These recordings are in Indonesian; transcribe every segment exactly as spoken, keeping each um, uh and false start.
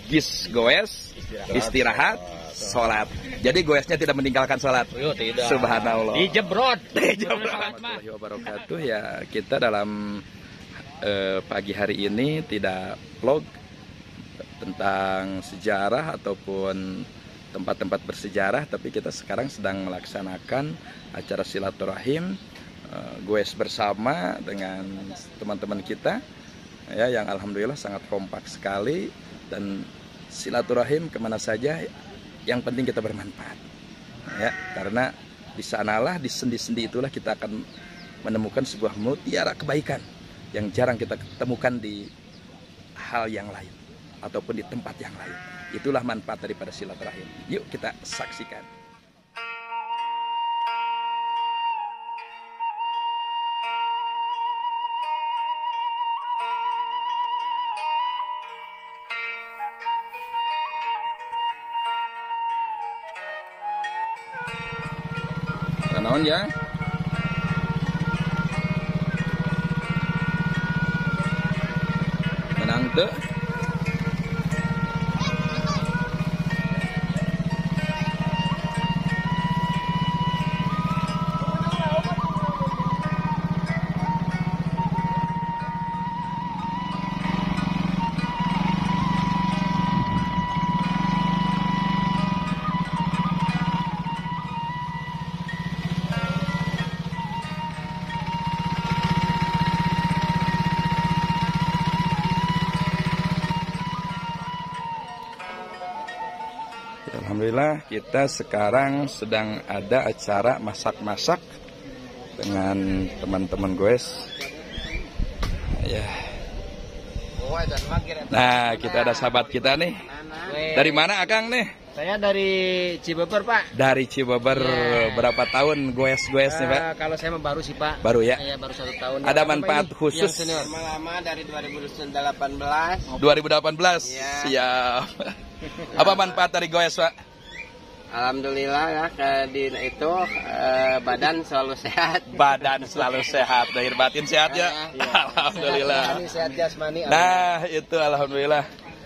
Gis goes, istirahat, sholat. Jadi goesnya tidak meninggalkan sholat. Oh, tidak. Subhanallah. Dijebrot. Dijebrot. Warahmatullahi wabarakatuh. Ya, kita dalam eh, pagi hari ini tidak vlog tentang sejarah ataupun tempat-tempat bersejarah, tapi kita sekarang sedang melaksanakan acara silaturahim eh, goes bersama dengan teman-teman kita ya, yang alhamdulillah sangat kompak sekali, dan silaturahim kemana saja yang penting kita bermanfaat ya, karena di sanalah, di sendi-sendi itulah kita akan menemukan sebuah mutiara kebaikan yang jarang kita temukan di hal yang lain ataupun di tempat yang lain. Itulah manfaat daripada silaturahim. Yuk kita saksikan. Naon ya? Menang tuh. Alhamdulillah kita sekarang sedang ada acara masak-masak dengan teman-teman goes ya. Nah, kita ada sahabat kita nih. Dari mana Akang nih? Saya dari Cibeber, Pak. Dari Cibeber. Yeah. Berapa tahun goes-goes nih, Pak? Uh, kalau saya baru sih, Pak. Baru ya? Saya baru satu tahun. Ada manfaat khusus? Lama-lama dari dua ribu delapan belas. dua ribu delapan belas? Yeah. Siap. Apa manfaat dari goes, Pak? Alhamdulillah ya, ke di itu eh, badan selalu sehat. Badan selalu sehat, lahir batin sehat ya. Ya. Alhamdulillah. Sehat jasmani. Nah, itu alhamdulillah.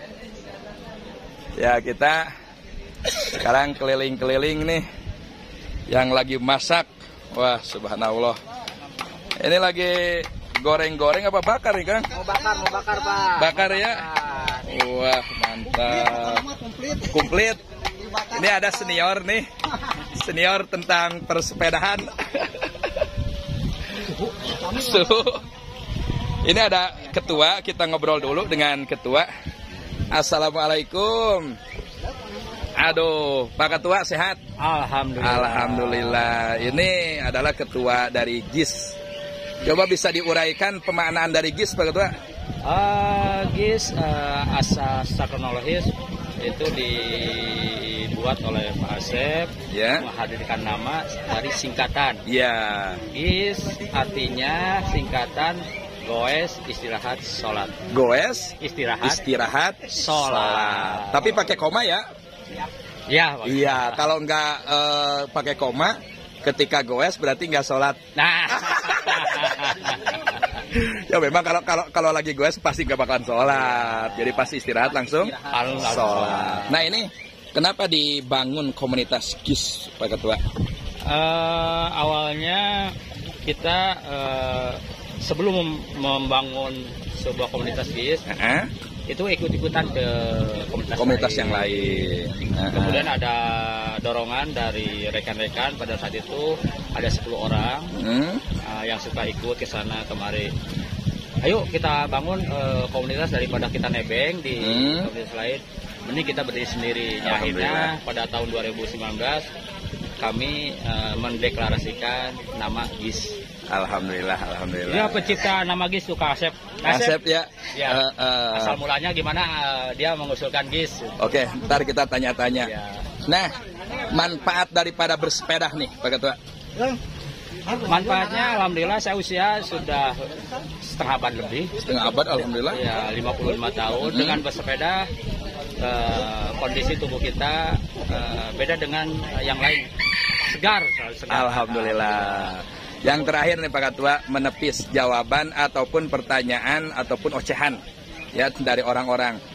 Ya, kita sekarang keliling-keliling nih yang lagi masak. Wah, subhanallah. Ini lagi goreng-goreng apa bakar nih, Kang? Mau bakar, mau bakar, Pak. Bakar ya. Wah, mantap. Komplit. Ini ada senior nih, senior tentang persepedahan. Suhu. Ini ada ketua, kita ngobrol dulu dengan ketua. Assalamualaikum. Aduh, Pak Ketua sehat? Alhamdulillah. Alhamdulillah. Ini adalah ketua dari G I S. Coba bisa diuraikan pemaknaan dari G I S, Pak Ketua? Uh, G I S uh, asas kronologis itu dibuat oleh Pak Asep, ya, menghadirkan nama dari singkatan. Ya. G I S artinya singkatan goes istirahat sholat. Goes istirahat istirahat sholat. Tapi pakai koma ya? Ya. Iya. Kalau nggak uh, pakai koma, ketika goes berarti nggak sholat. Nah. Ya memang kalau kalau kalau lagi goes pasti nggak bakalan sholat, jadi pasti istirahat langsung sholat. Nah, ini kenapa dibangun komunitas G I S, Pak Ketua? Uh, awalnya kita uh, sebelum membangun sebuah komunitas G I S, uh -huh. itu ikut-ikutan ke komunitas, komunitas lain. yang lain. Uh -huh. Kemudian ada dorongan dari rekan-rekan, pada saat itu ada sepuluh orang hmm. uh, yang suka ikut ke sana kemari. Ayo kita bangun uh, komunitas daripada kita nebeng di hmm. komunitas lain. Mending kita berdiri sendiri. Akhirnya pada tahun dua ribu sembilan belas kami uh, mendeklarasikan nama G I S. Alhamdulillah, alhamdulillah. Dia pencipta nama G I S tuh Kak Asep. Asep ya. Ya. Uh, uh, Asal mulanya gimana uh, dia mengusulkan G I S. Oke, ntar kita tanya-tanya. Ya. Nah, manfaat daripada bersepeda nih, Pak Ketua. Manfaatnya alhamdulillah saya usia sudah setengah abad lebih. Setengah abad alhamdulillah. Ya, lima puluh lima tahun hmm. dengan bersepeda. Uh, kondisi tubuh kita uh, beda dengan yang lain, segar, segar. Alhamdulillah. Yang terakhir nih Pak Ketua, menepis jawaban ataupun pertanyaan ataupun ocehan ya dari orang-orang.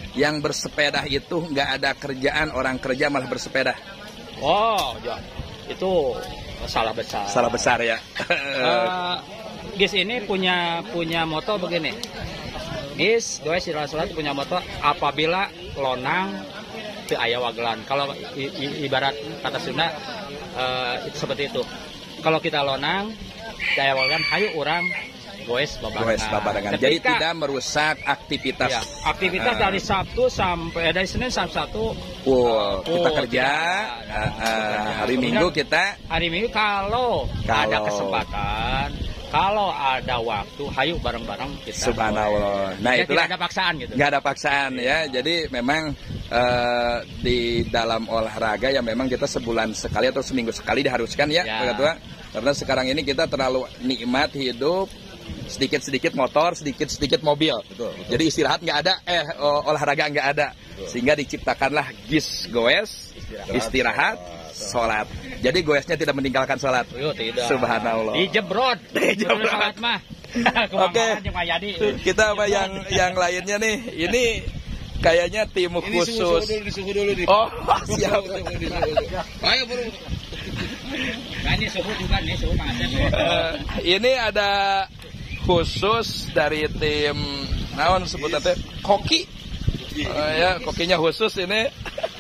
yang bersepeda itu nggak ada kerjaan, orang kerja malah bersepeda? Oh, ya. Itu salah besar. Salah besar ya. uh, Gis ini punya punya moto begini. Gis, gue si Rasulullah punya moto, apabila lonang teu aya wagelan. Kalau i, i, ibarat kata Sunda uh, itu seperti itu. Kalau kita lonang teu aya wagelan, hayu urang goes babarengan. Goes babarengan. Jadi tidak merusak aktivitas. Ya, aktivitas uh, dari Sabtu sampai dari Senin sampai Sabtu. Wow, kita oh, kerja. Kita, uh, uh, hari Minggu kita. Hari Minggu kalau, kalau ada kesempatan. Kalau ada waktu, hayu bareng-bareng kita. Subhanallah. Nah, ya, itulah. Tidak ada paksaan gitu. Nggak ada paksaan ya. Jadi memang uh, di dalam olahraga ya memang kita sebulan sekali atau seminggu sekali diharuskan ya, ya. Pak Ketua. Karena sekarang ini kita terlalu nikmat hidup, sedikit-sedikit motor, sedikit-sedikit mobil. Betul, betul. Jadi istirahat nggak ada, eh olahraga nggak ada. Betul. Sehingga diciptakanlah gis goes, istirahat, istirahat sholat. Jadi goesnya tidak meninggalkan sholat. Yo, tidak. Subhanallah. Dijebrot. Dijebrot. mah. Oke. Kita apa yang yang lainnya nih? Ini kayaknya tim ini khusus. Suhu, suhu dulu, suhu dulu nih. Oh, siap. Ayo bro. Nah, ini suhu juga nih, suhu uh, ini ada khusus dari tim naon sebutan teh koki. Uh, ya, kokinya khusus ini.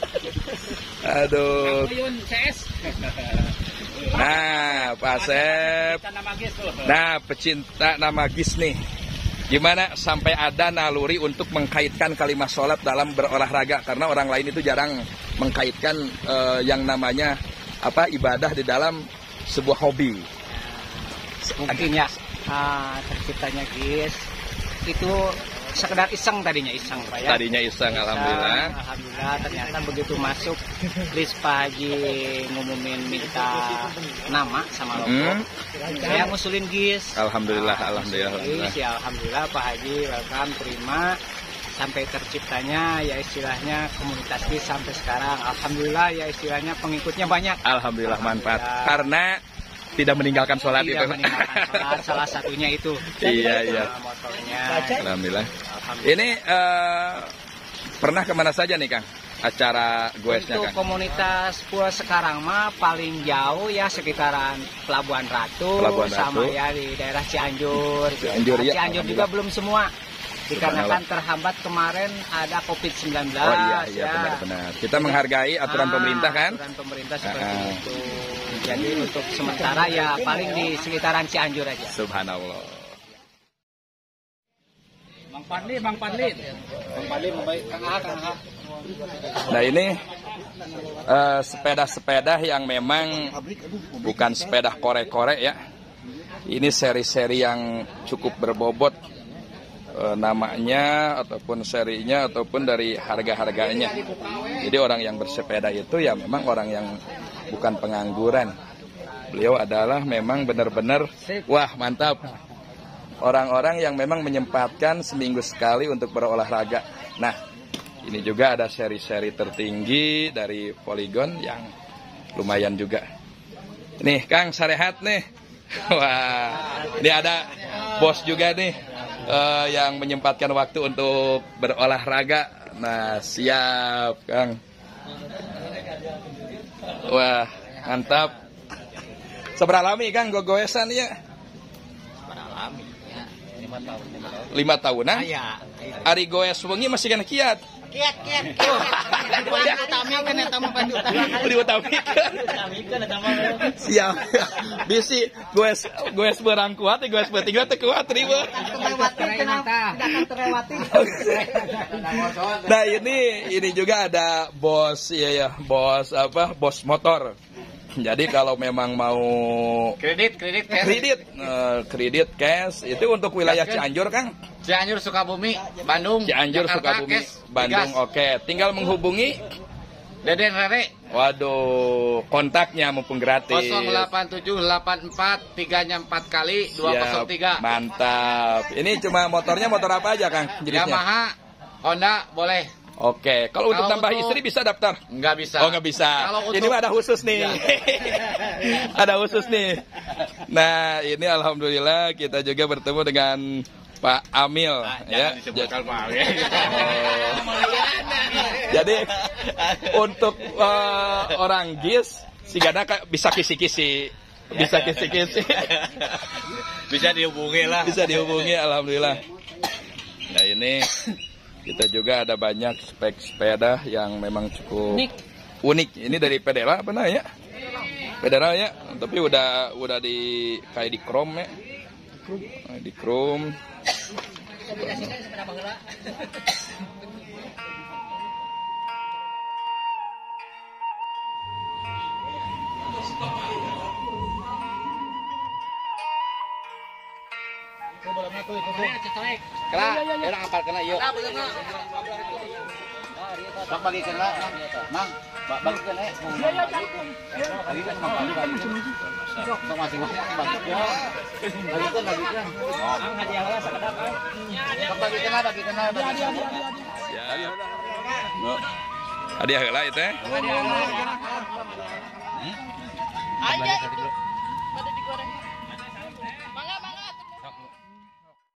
Aduh. Nah, Pak Asep. Nah, pecinta nama Gis nih. Gimana sampai ada naluri untuk mengkaitkan kalimat sholat dalam berolahraga? Karena orang lain itu jarang mengkaitkan uh, yang namanya apa ibadah di dalam sebuah hobi. Mungkin ya uh, terciptanya Gis itu sekedar iseng tadinya iseng Pak ya. Tadinya iseng, alhamdulillah. Alhamdulillah ternyata begitu masuk list Pak Haji ngumumin minta nama sama logo. Hmm. Saya ngusulin Gis. Alhamdulillah, nah, alhamdulillah. Gis, ya alhamdulillah Pak Haji welcome terima sampai terciptanya ya istilahnya komunitas Gis sampai sekarang. Alhamdulillah ya istilahnya pengikutnya banyak. Alhamdulillah, manfaat. Karena tidak meninggalkan sholat tidak itu. meninggalkan sholat, salah satunya itu. Iya, iya. Motornya. Alhamdulillah. Alhamdulillah. Ini uh, pernah kemana saja nih Kang? Acara goesnya Kang? Untuk komunitas Pura sekarang mah paling jauh ya sekitaran Pelabuhan Ratu, Pelabuhan sama Ratu. ya di daerah Cianjur. Cianjur, ya. Cianjur juga belum semua. Dikarenakan terhambat kemarin ada covid sembilan belas. Oh iya, iya ya. benar-benar. Kita menghargai aturan ah, pemerintah kan? Aturan pemerintah seperti ah. itu. Jadi untuk sementara ya paling di sekitaran Cianjur aja. Subhanallah. Bang Padli, Bang Padli. Bang Padli membaik Kang Aha, Kang Aha. Nah ini sepeda-sepeda uh, yang memang bukan sepeda korek-korek ya. Ini seri-seri yang cukup berbobot uh, namanya ataupun serinya ataupun dari harga-harganya. Jadi orang yang bersepeda itu ya memang orang yang bukan pengangguran. Beliau adalah memang benar-benar wah mantap. Orang-orang yang memang menyempatkan seminggu sekali untuk berolahraga. Nah, ini juga ada seri-seri tertinggi dari Polygon yang lumayan juga. Nih, Kang Sarehat nih. Wah, ini ada bos juga nih uh, yang menyempatkan waktu untuk berolahraga. Nah, siap, Kang. Wah, mantap. Seberapa lama Kang gogoesan ya? Alami ya, lima tahun. Lima tahunan? Ya. Ari goes wengi masih kan kiat. Kiat kiat. Bantu utami kan eta mah bantu utami. Diutamikeun. Utamikeun eta mah. Siap. Bisi goes goes berang kuat, goes bertiga teh kuat ribu. Terlewati kenapa? Tidak akan terlewati. Nah, ini ini juga ada bos ya ya, bos apa? Bos motor. Jadi kalau memang mau Kredit, kredit, cash. kredit, uh, kredit cash itu untuk wilayah Cianjur, Kang. Cianjur, Sukabumi, Bandung, Cianjur, Jakarta, Sukabumi, cash, Bandung. Oke, okay. Tinggal menghubungi Deden Rere. Waduh, kontaknya mumpung gratis. nol delapan tujuh delapan empat tiga nya empat kali dua nol tiga. Mantap. Ini cuma motornya motor apa aja, Kang? Jenisnya? Yamaha, Honda boleh. Oke, kalau untuk Kalau tambah untuk- istri bisa daftar? Nggak bisa. Oh, nggak bisa. Kalau Ini untuk- mah ada khusus nih. Ada khusus nih. Nah, ini alhamdulillah kita juga bertemu dengan Pak Amil Ah, ya. jangan disebutkan Pak Amil. Oh. Jadi untuk uh, orang Gis si Gana bisa kisi-kisi, bisa kisi-kisi. Bisa dihubungi lah. Bisa dihubungi, alhamdulillah. Nah ini kita juga ada banyak spek sepeda yang memang cukup unik. unik. Ini dari Pedela apa namanya? Pedela ya, tapi udah udah di kayak di chrome ya. Di chrome. Kena, ya orang apal kena yuk. Sok bagi kena, Mang. Bagi kena. Bagi kena, Mang. Sok masing-masing bagi kena. Bagi kena, bagi kena. Ang hadiah lah sekedap. Sok bagi kena, bagi kena, bagi kena. Ya. Hadiah heula itu teh. Aja